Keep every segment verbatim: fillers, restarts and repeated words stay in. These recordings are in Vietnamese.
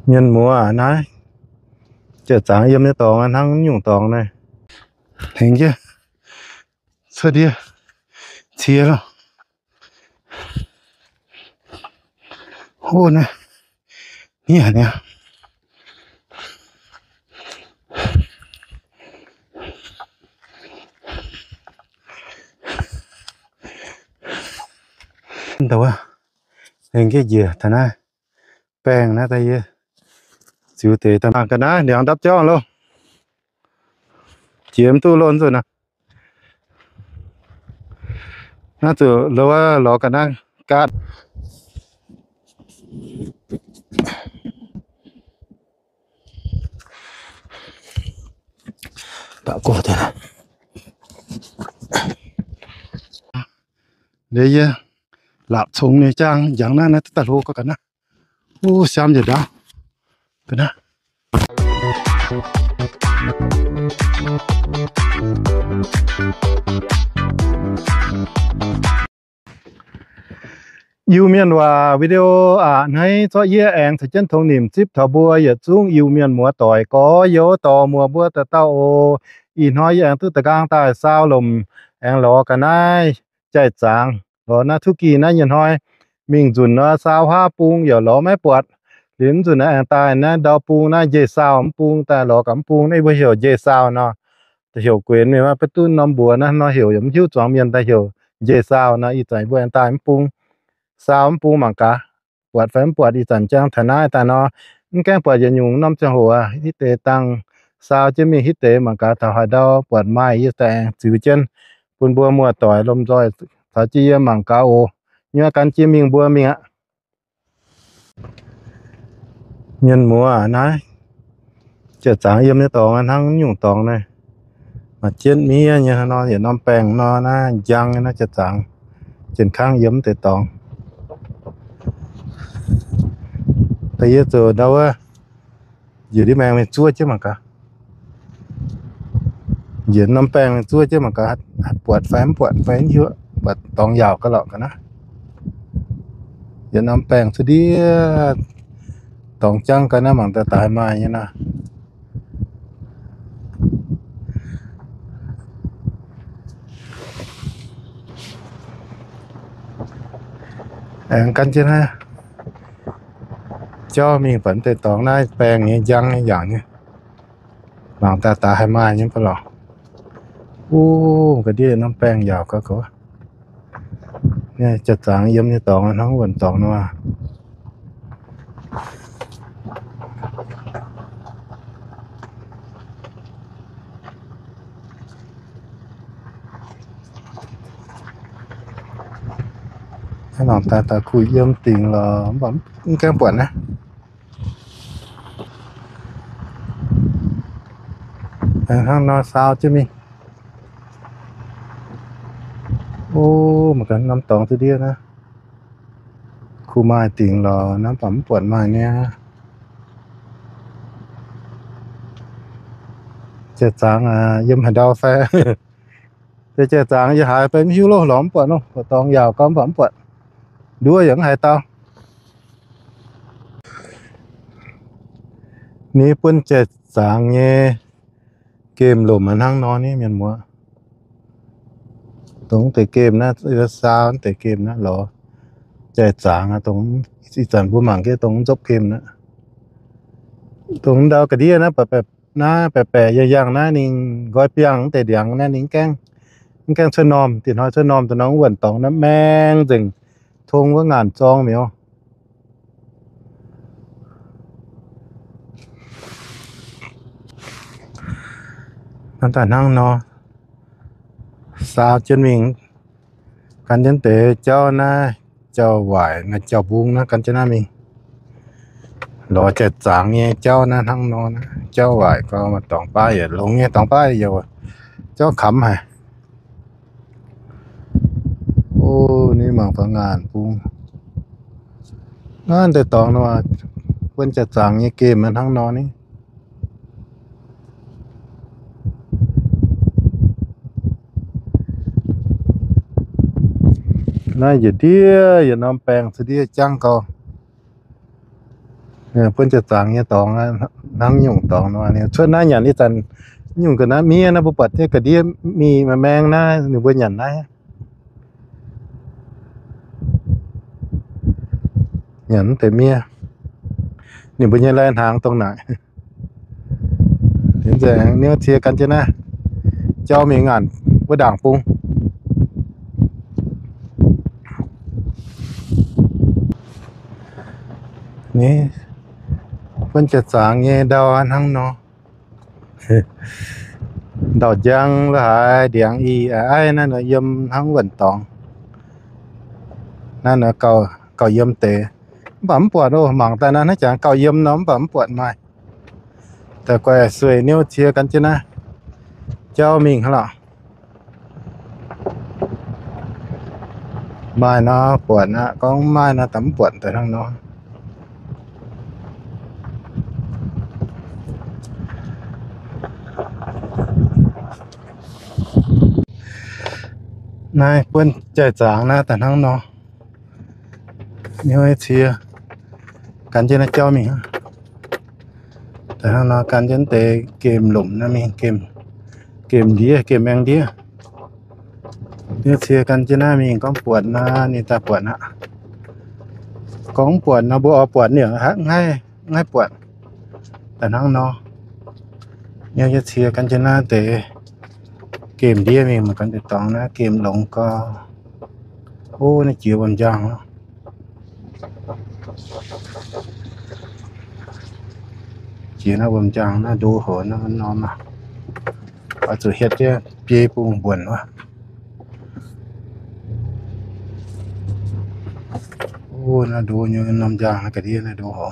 Nhân mùa à nái chợ sáng yếm cái tòng ăn thắng nhung tòng này thành chưa sao đi chia rồi ô này nhỉ nè đâu à thành cái gì thằng này bèn nó tay chịu tệ tầm cái ná để đắp cho luôn chiếm tu luôn rồi nè nó từ lâu à lò cái ná cát tạo cổ thế này đây giờ lạp súng này trang chẳng na nó tất lô có cái ná ô xem gì đó cái ná yêu miền và video à này cho ye anh thực chân thông niệm chip thọ bùa giờ xuống yêu miền mùa tỏi có yếu tò mùa bùa tờ tao in nói anh tu tờ gang tại sao lùm anh lo cái này chạy trắng rồi nó thu kỳ nó nhìn hỏi mình dùng nó sao ha pung giờ lo mấy bọt liếm dùng nó anh ta nó đau pung nó dễ sao pung ta lo cảm pung này bây giờ dễ sao nó hiểu quyền mà bắt tu năm bùa nó nó hiểu giống hiếu chọn miền ta hiểu dễ sao nó ít tại bùa anh ta pung saoปูมังกาปวดแฟ้มปวดอีสันจังทนายแต่เนาะแก้ปวดจะยุงน้ำจังหัวฮิเตตังสาวจะมีฮิเตมังกาถ้าหาดาวปวดไม้ยี่แต่สิวเจนปุ่นบัวมัวต่อยลมจอยถ้าจีมังกาโอเนื้อกันจีมิงบัวมิงอะเงินมัวนะเจ็ดสางเยี่ยมในตองทั้งยุงตองเลยมาเจ็ดมีเนี่ยนอนอย่านอนแปลงนอนนะยังนะเจ็ดสางเจ็ดข้างเยี่ยมแต่ตองtại giờ từ đâu á giờ đi mang mình chua chứ mà cả giờ năm bèn mình chua chứ mà cảปวด phém ปวด phém chưa bật tòng giàu cái lọ cái nó giờ năm bèn cứ đi tòng trăng cái nó bằng ta tài mai như nào ăn canh trên ha cho mình vẫn từ tòng này bèn như răng như dạng như bằng ta ta hai mai những cái lọ ô cái đi nó bèn vào có có nha chặt sáng giống như tòng nó vẫn tòng nó mà cái lòng ta ta khui dâm tiền là bấm cái quần á thằng nó sao chứ mình ô mà cái năm tòng từ điên á khu mai tiền là nó bấm quần mai nha chết sáng à dâm hành đau xe thế chết sáng giờ hai bên hiu lô lõm quần không tòng vào có bấm quần đua vẫn hai tao ní quân chết sáng nghe kem lùm mà năng nó ní miền mùa tống tới kem nó sao tới kem nó lò chạy sáng à tống chỉ chẳng vô mảng cái tống dốc kem nữa tống đâu cái đi nó bẹp bẹp nó bẹp bẹp dày dàng nó nín gói piang tới điang nó nín cang cang sơn nòm thì nói sơn nòm thì nó vẫn tống nó men rừng thùng có ngàn tròn miếu nó ta năng nó sao trên mình căn chân tế cho nó cho vải nó cho buông nó căn chân mình lo chật sáng nghe cho nó năng nó cho vải có mà tổng ba giờ lông nghe tổng ba giờ cho khẩm hả ôนี่มังพังงานปุ้งงานแต่ตองนะว่าเพิ่นจะสั่งเนี่ยเกมมันทั้งนอนนี่น่าจะเดียอย่านำแปลงสิเดียจังก็เนี่ยเพิ่นจะสั่งเนี่ยตองนะน้ำยุ่งตองเนาะเนี่ยช่วงหน้าหยันนี่จันยุ่งกันนะมีนะบ่ปัดเที่ยกระเดียมีมาแมงนะหนูบ่หยันนะหยันแต่เมียนี่บ่หยันแลนทางตรงไหนเห็นแสงเนี่ยเทียกันจ้ะนะเจ้ามีงานบ่ด่างปุงนี่เพิ่นจะสั่งเนี่ยดาวทั้งเนาะดอกgiang là điện y ai nó nó yếm thắng vận tòng nó nó cầu cầu yếm tệ bấm bọt đâu mỏng ta nó chẳng cầu yếm nó bấm bọt màyแต่ก็สวยนิ้วเชียร์กันจ้ะนะเจ้ามิงเหรอไม่เนาะปวดนะก็ไม่นะตำปวดแต่ทั้งเนาะนายเปิ้นใจจางนะแต่ทั้งเนาะนิ้วเชียร์กันจ้ะนะเจ้ามิงแต่ทั้งเนาะกันจนเตะเกมหลุมนะมีเกมเกมเดียเกมแมงเดียเนี่ยเชียร์กันจ้ะนะมีก็ปวดนะนี่ตาปวดนะก้องปวดนะบัวปวดเนี่ยฮะง่ายง่ายปวดแต่ทั้งเนาะเนี่ยจะเชียร์กันจ้ะนะเตะเกมเดียมีเหมือนกันแต่ตองนะเกมหลงก็โอ้นี่จิ๋วบนจังเนาะchỉ nó bầm trăng nó đu hổ nó nó mà ở chỗ hết chứ bia buồn buồn quá ô nó đu như nằm trăng cái đi nó đu hổ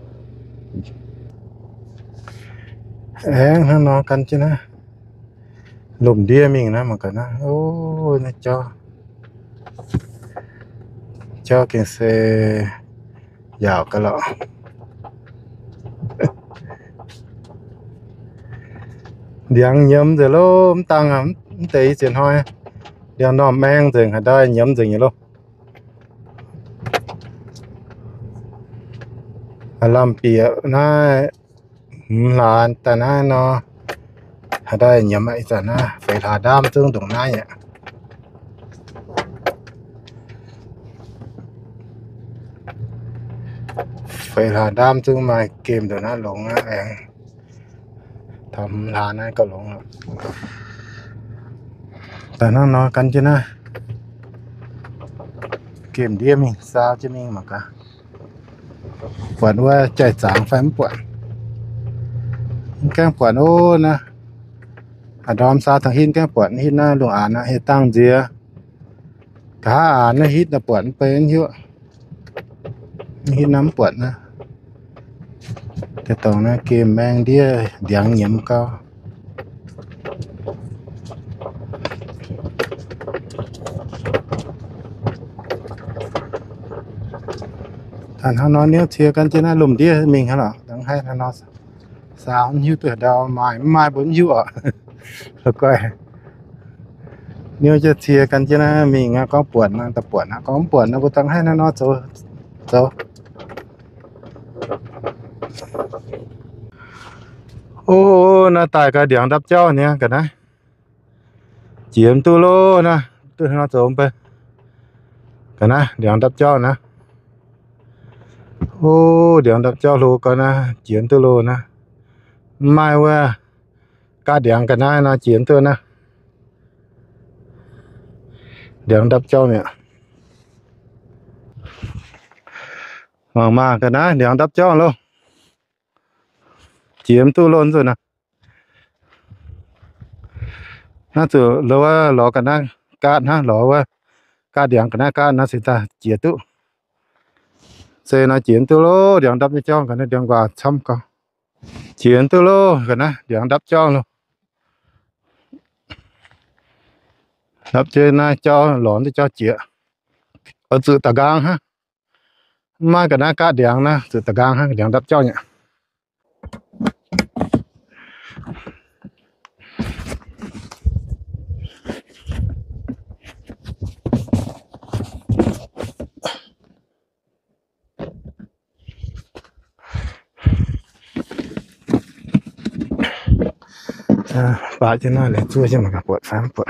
én nó nó cắn chứ nó lùm đia mình nó mà cái nó ô nó cho cho cái xe dạo cái lọ điện nhầm rồi luôn tăng hẳn tí chuyện thôi điện nó mang rồi ở đây nhầm rồi nhiều luôn làm bịa nó là ta nó nó ở đây nhầm ấy rồi nó phải là đam tương đồng này nhỉ phải là đam tương mà kìm được nó lộn á emทำร้านนั้นก็ลงแต่นั่งนอนกันจ้ะนะเกมเดียมิซาจะมีมากะปวดว่าใจจางไฟมันปวดแก้งปวดโอ้นะอะดอมซาทางหินแก้งปวดหินหน้าหลวงอ่านนะเฮตั้งเจียถ้าอ่านนะหินนะปวดเป็นเยอะหินน้ำปวดนะแต่ตรงนั้นเกมแมงเดียเดียงเหยี่ยมก็ท่านเขานอนเนี้ยเทียกันจะน่าลมเดียมิงฮะหรอต้องให้ท่านนอนสาวยิ้วตัวดาวไม้ไม้บนยิ้วอ่ะแล้วก็เนี้ยจะเทียกันจะน่ามิงก็ปวดนะแต่ปวดนะก็ปวดนะก็ต้องให้ท่านนอนโจโจโอ้น่าตายกระเดียงดับเจ้าเนี่ยกันนะเจียมตัวโลนะตัวน่าโจมไปกันนะเดียงดับเจ้านะโอ้เดียงดับเจ้าโลกันนะเจียมตัวโลนะไม่ว่ากระเดียงกันนะนะเจียมตัวนะเดียงดับเจ้าเนี่ยมากมากันนะเดียงดับเจ้าโลchiếm tu luôn rồi nè nó từ lâu lò cả na cá na lò cá điện cả na cá nó sẽ ta chia tu xe nó chiếm tu lô điện đắp cho cái nó điện vào chăm con chiếm tu lô cái na điện đắp cho luôn đắp trên na cho lỏn để cho chia ở từ tà gang ha mai cái na cá điện na từ tà gang ha điện đắp cho nhỉ ป่าจะน่าเลยช่วยใช่ไหมครับปวดฟ้าปวด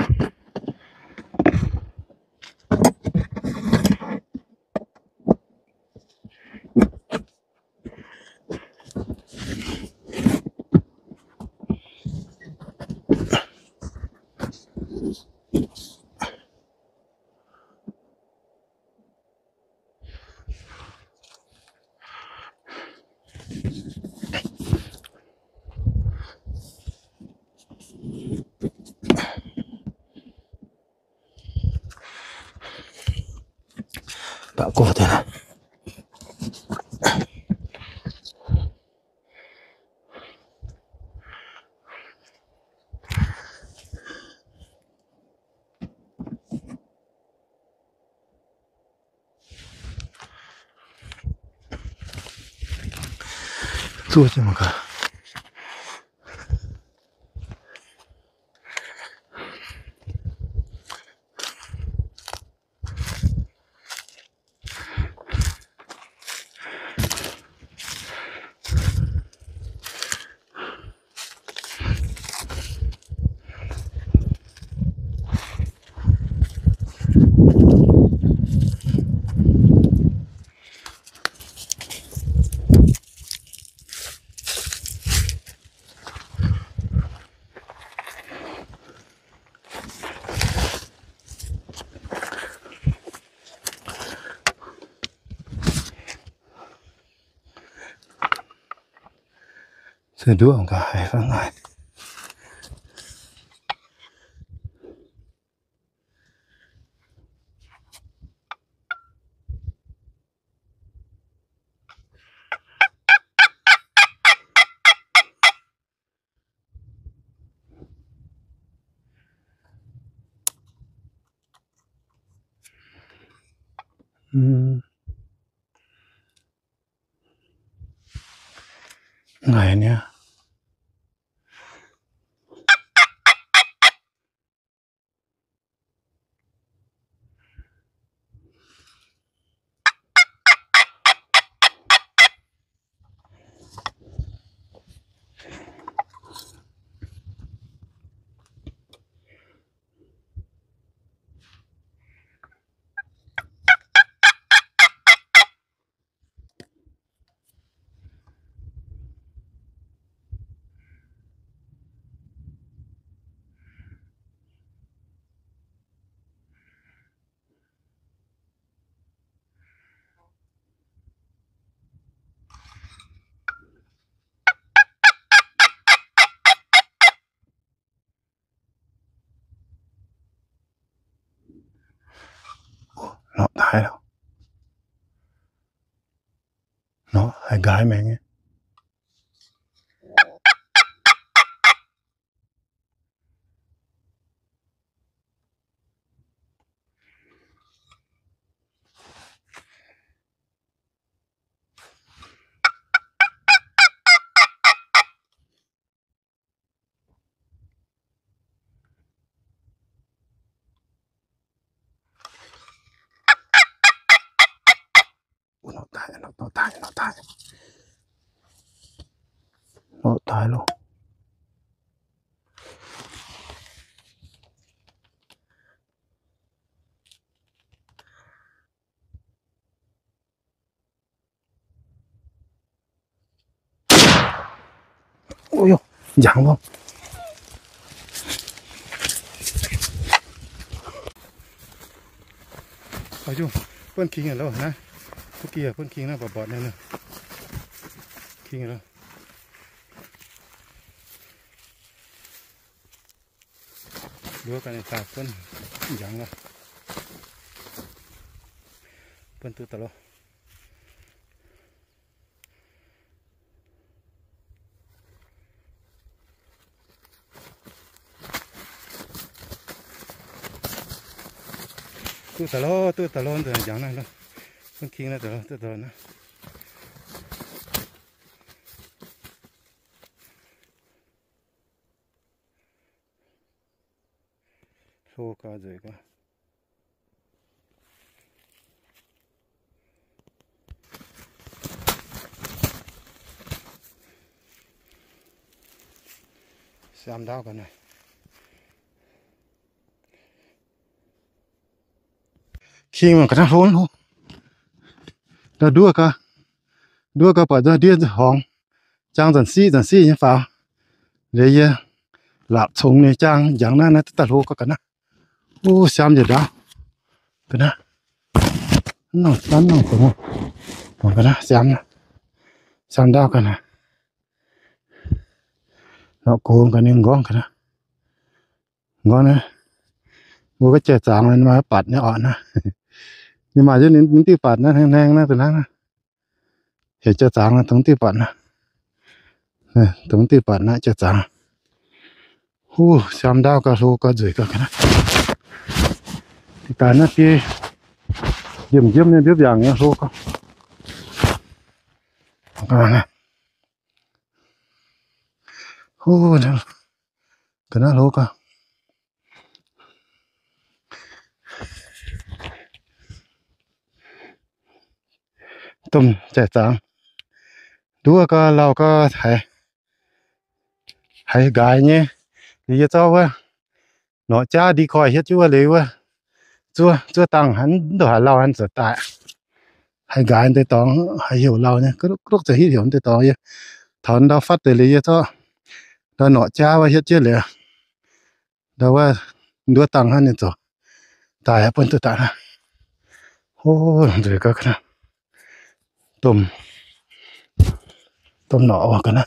ป่าโกดนะช่วยใช่ไหมครับสะดวกกับให้ฟังหน่อยอืมไงเนี่ยเนาะตายแล้วเนาะให้กายแม่งเนี่ยเนาะตายเนาะเนาะตายเนาะตายเนาะตายแล้วโอ้ยยังวะไปจุ่มเพื่อนคิงกันแล้วนะเมื่อกี้เพื่อนคิงนะบอดบอดเนี่ยนะคิงกันแล้วดูกันในตาเพื่อนยังวะเพื่อนตัวตลอดตัวตลอดตัวตลอดตัวอย่างนั้นแล้วเพื่อนคิงนะตลอดตัวตลอดนะโซกาเจก็เซ xem đau cái này khi mà cái nó hôn luôn nó đua cả đua cả bỏ ra điên hỏng trang dần xí dần xí như phao để lạp trống này trang dạng na nó tất luôn cái này ô xem gì đó cái này nó đánh nó cũng còn cái này xem nè xem đau cái này nó cuồng cái này ngon cái này ngon này mua cái chè trắng này mà bạt nó ọt nè nhưng mà chứ những những tí bạt nó hang hang nó từ nó thì chè trắng nó thống tí bạt nè thống tí bạt nó chè trắng hu xem đau cả số cả rưỡi cả cái này thì cái nó kia diêm diêm như tiếp dạng như số cả cái này hu cái nó số cả tôm chè trắng đua có lau có hay hay gái nhé thì cho quá nó cha đi khỏi hết chúa lấy quá chúa chúa tăng hắn đồ hà lau hắn sợ tại hay gái tới tao hay hiểu lau nhé cứ lúc giờ hiểu tới tao nhé thằng đâu phát tới lấy cho đó nó cha quá hết chưa lấy đâu quá đua tăng hắn rồi tại hết bên tôi tại nè ô rồi các cái tôm tôm nọ cái này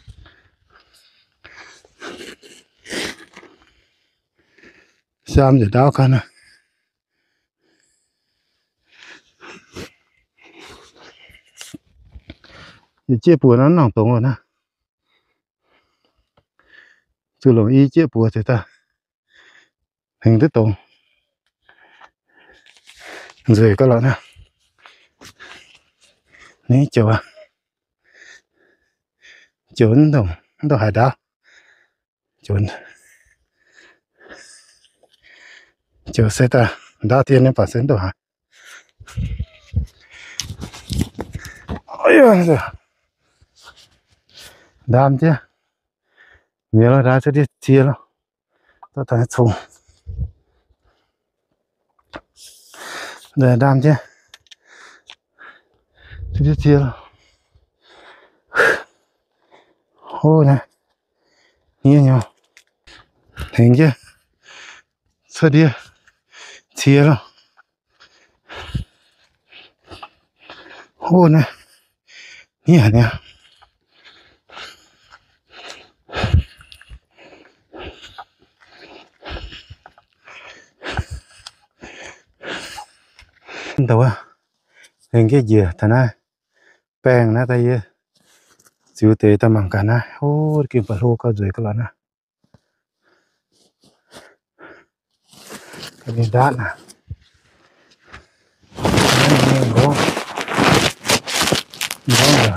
xem gì đó cái này thì chia bùa nó nòng tống rồi nè chứ lòng y chia bùa thì ta hình thức tống rồi có lợn nè ní chỗ à trốn đồng đồng hải đảo trốn chỗ xe ta đa tiền nên phải xem đồ hả ôi giời đam chứ miếng nó ra cho đi chia nó tôi thấy thùng để đam chứ cho đi chia nó ô này nhiều nhiều hình chứ sao đi chia nó ô này nhiều nè đâu à hình cái gì thằng này bèn nó tay chịu tệ ta mang cả na ô kim phải hô có rồi cái là na cái này đạn à ngon ngon rồi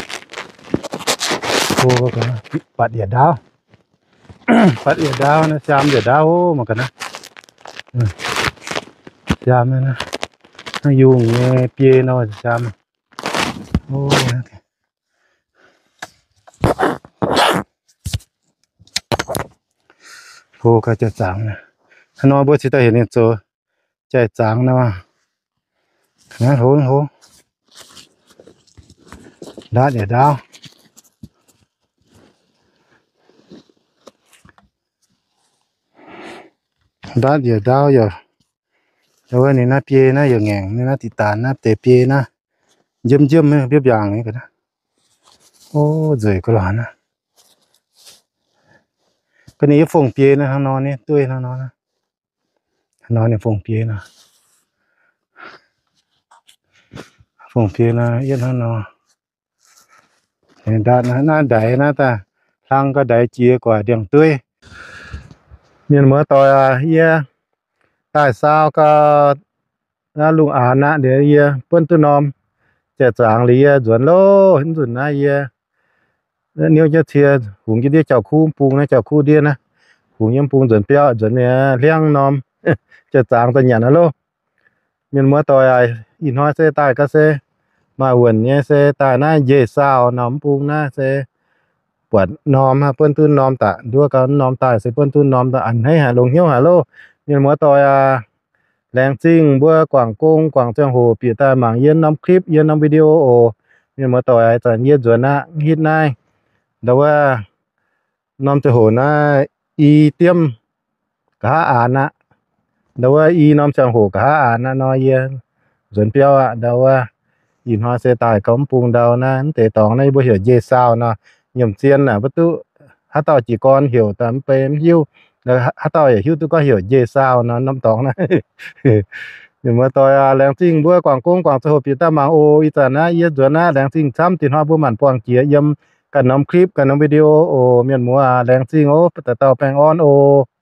hô cái này bạt đĩa đao bạt đĩa đao nó xăm đĩa đao mà cái này xăm này nó nó dùng nghe pie nó xăm ô hô cái chè trắng này nó bữa chỉ ta hiện hiện rồi chè trắng nào mà nó hố hố đá để đao đá để đao giờ rồi này nó pie nó giờ ngàn nên nó thì tàn nó tê pie nó dâm dâm biết vàng ấy cái đó ô rồi cái lon á cái này phồng pie nó nó này tươi nó nó nó này phồng pie nó phồng pie nó yên nó nó hiện tại nó nó đẩy nó ta thang cái đẩy chia quả đường tươi nhưng mà tôi à yeah tại sao có nó lùng án á để yeah phân tư nom trẻ tráng lý chuẩn lô hình chuẩn na yeah nếu như thì cũng như đi chào khu pung này chào khu điên á cũng như pung chuẩn bia chuẩn nè liang nom trẻ tráng ta nhận nó lô nhưng mà tôi à in hoa xe tại các xe mà quần nhé xe tại na dễ sao nắm pung na xe วดนอมฮะเปิ้นตื้นนอมตะดัวก็นอมตายใส่เปิ้นตื้นนอมตะอันให้หาลงเหี่ยวหาโลเมียนมัวตอยอ่ะแรงจริงบัวกวางกงกวางเจียงโหปีตาหมางเย็นน้ำคลิปเย็นน้ำวิดีโอโอเมียนมัวตอยไอ้ตอนเย็นจวนนะฮิตนายแต่ว่าน้อมจะโหนะอีเตรียมกะอ่านนะแต่ว่าอีน้อมเจียงโหกะอ่านนะน้อยเย็นส่วนเปียวอ่ะแต่ว่ายินฮอเซตายកំពុងដៅណាតែតងនេះបើហៀយេសៅណាខ្ញុំជៀនណាបតុហតជីកនហៀវតាមពេមហៀវแล้วហតហៀវទុក៏ហៀយេសៅណានំតងណាខ្ញុំមកតយแรงจริงบัวกวางกงกวางสหปีตามาโออีตานะเยจวนนะแรงจริงซ้ำตินฮอบ่มันปวงเจียยำกันน้ำคลิปกันน้ำวิดีโอโอเมียนมัวแรงจริงโอตะเตาแปงออนโอ